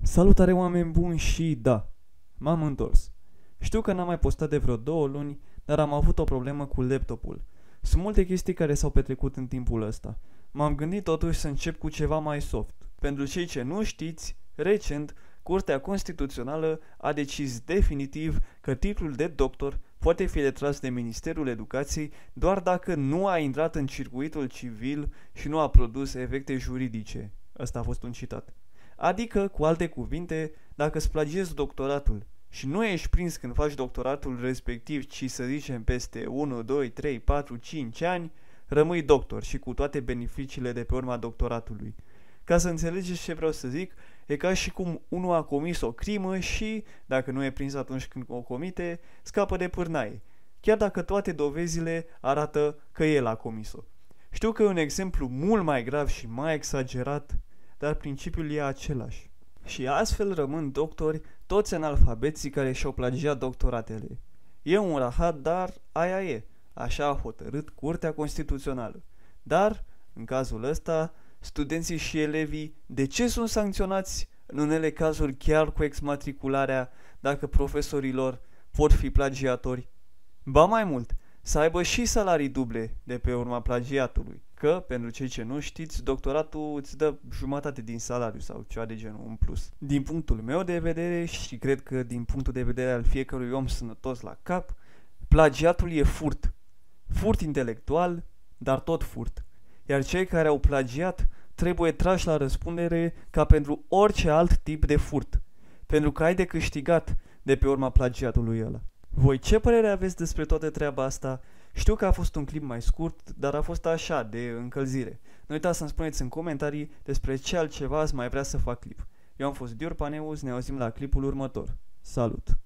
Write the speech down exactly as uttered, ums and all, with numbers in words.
Salutare, oameni buni, și da, m-am întors. Știu că n-am mai postat de vreo două luni, dar am avut o problemă cu laptopul. Sunt multe chestii care s-au petrecut în timpul ăsta. M-am gândit totuși să încep cu ceva mai soft. Pentru cei ce nu știți, recent, Curtea Constituțională a decis definitiv că titlul de doctor poate fi retras de Ministerul Educației doar dacă nu a intrat în circuitul civil și nu a produs efecte juridice. Ăsta a fost un citat. Adică, cu alte cuvinte, dacă îți plagiezi doctoratul și nu ești prins când faci doctoratul respectiv, ci să zicem peste unu, doi, trei, patru, cinci ani, rămâi doctor și cu toate beneficiile de pe urma doctoratului. Ca să înțelegeți ce vreau să zic, e ca și cum unul a comis o crimă și, dacă nu e prins atunci când o comite, scapă de pârnaie, chiar dacă toate dovezile arată că el a comis-o. Știu că e un exemplu mult mai grav și mai exagerat, dar principiul e același. Și astfel rămân doctori toți analfabeții care și-au plagiat doctoratele. E un rahat, dar aia e. Așa a hotărât Curtea Constituțională. Dar, în cazul ăsta, studenții și elevii de ce sunt sancționați în unele cazuri chiar cu exmatricularea dacă profesorilor pot fi plagiatori? Ba mai mult, să aibă și salarii duble de pe urma plagiatului. Că, pentru cei ce nu știți, doctoratul îți dă jumătate din salariu sau ceva de genul, în plus. Din punctul meu de vedere, și cred că din punctul de vedere al fiecărui om sănătos la cap, plagiatul e furt. Furt intelectual, dar tot furt. Iar cei care au plagiat trebuie trași la răspundere ca pentru orice alt tip de furt, pentru că ai de câștigat de pe urma plagiatului ăla. Voi ce părere aveți despre toată treaba asta? Știu că a fost un clip mai scurt, dar a fost așa, de încălzire. Nu uitați să-mi spuneți în comentarii despre ce altceva ați mai vrea să fac clip. Eu am fost Dior Paneus, ne auzim la clipul următor. Salut!